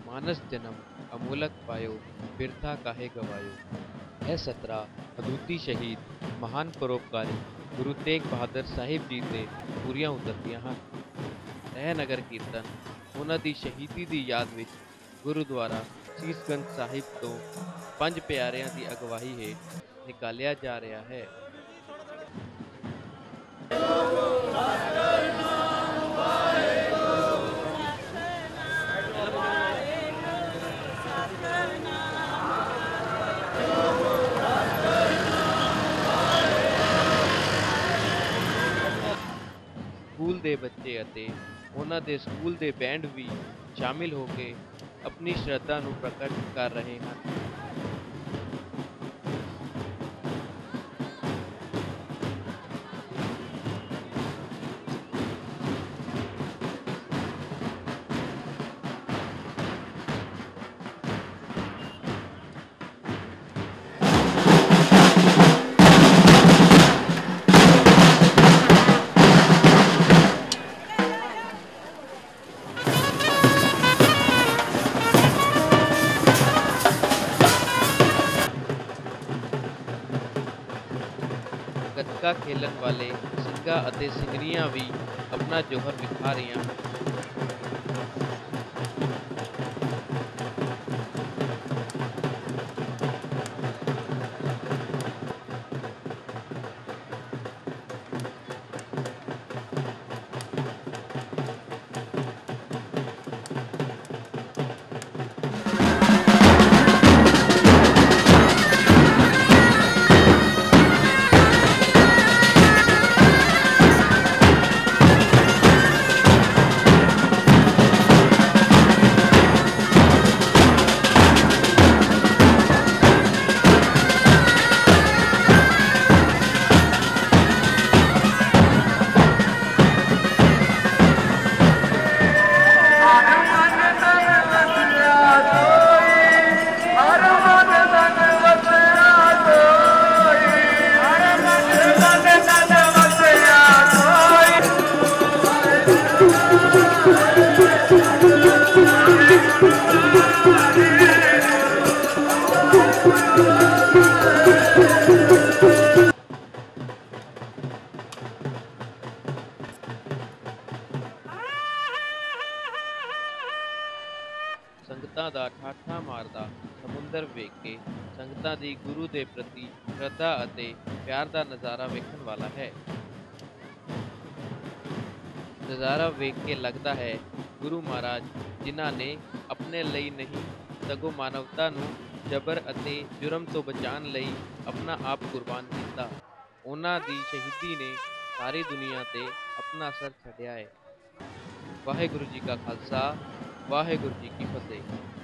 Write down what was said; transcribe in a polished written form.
मानस जन्म अमोलक पायो, बिरथा काहे गवायो। ਇਹ ਸਤਰਾ ਹਦੂਤੀ ਸ਼ਹੀਦ ਮਹਾਨ ਪਰਉਪਕਾਰੀ ਗੁਰੂ ਤੇਗ ਬਹਾਦਰ ਸਾਹਿਬ ਜੀ ਤੇ ਪੂਰੀਆਂ ਉਤਰਦੀਆਂ ਹਨ। ਇਹ ਨਗਰ ਕੀਰਤਨ ਉਹਨਾਂ ਦੀ ਸ਼ਹੀਦੀ ਦੀ ਯਾਦ ਵਿੱਚ ਗੁਰਦੁਆਰਾ ਸੀਸਗੰਜ ਸਾਹਿਬ ਤੋਂ ਪੰਜ ਪਿਆਰਿਆਂ ਦੀ ਅਗਵਾਈ ਹੇਠ ਨਿਕਾਲਿਆ ਜਾ ਰਿਹਾ ਹੈ। ਸਕੂਲ ਦੇ ਬੱਚੇ ਅਤੇ ਉਹਨਾਂ ਦੇ ਸਕੂਲ ਦੇ ਬੈਂਡ ਵੀ ਸ਼ਾਮਿਲ ਹੋ ਕੇ ਆਪਣੀ ਸ਼ਰਧਾ ਨੂੰ ਪ੍ਰਗਟ ਕਰ ਰਹੇ ਹਨ। ਗੱਤਕਾ ਖੇਲਣ ਵਾਲੇ ਸਿੰਘਾਂ ਅਤੇ ਸਿੰਘਣੀਆਂ ਵੀ ਆਪਣਾ ਜੋਹਰ ਵਿਖਾ ਰਹੀਆਂ ਹਨ। ਸੰਗਤਾਂ ਦਾ ਠਾਠਾ ਮਾਰਦਾ ਸਮੁੰਦਰ ਵੇਖ ਕੇ ਸੰਗਤਾਂ ਦੀ ਗੁਰੂ ਦੇ ਪ੍ਰਤੀ ਸ਼ਰਧਾ ਅਤੇ ਪਿਆਰ ਦਾ ਨਜ਼ਾਰਾ ਵੇਖਣ ਵਾਲਾ ਹੈ। ਨਜ਼ਾਰਾ ਵੇਖ ਕੇ ਲੱਗਦਾ ਹੈ ਗੁਰੂ ਮਹਾਰਾਜ ਜਿਨ੍ਹਾਂ ਨੇ ਆਪਣੇ ਲਈ ਨਹੀਂ ਸਗੋਂ ਮਾਨਵਤਾ ਨੂੰ ਜਬਰ ਅਤੇ ਜੁਰਮ ਤੋਂ ਬਚਾਉਣ ਲਈ ਆਪਣਾ ਆਪ ਕੁਰਬਾਨ ਕੀਤਾ, ਉਹਨਾਂ ਦੀ ਸ਼ਹੀਦੀ ਨੇ ਸਾਰੀ ਦੁਨੀਆ ਤੇ ਆਪਣਾ ਅਸਰ ਛੱਡਿਆ ਹੈ। ਵਾਹਿਗੁਰੂ ਜੀ ਕਾ ਖਾਲਸਾ, ਵਾਹਿਗੁਰੂ ਜੀ ਕੀ ਫਤਿਹ।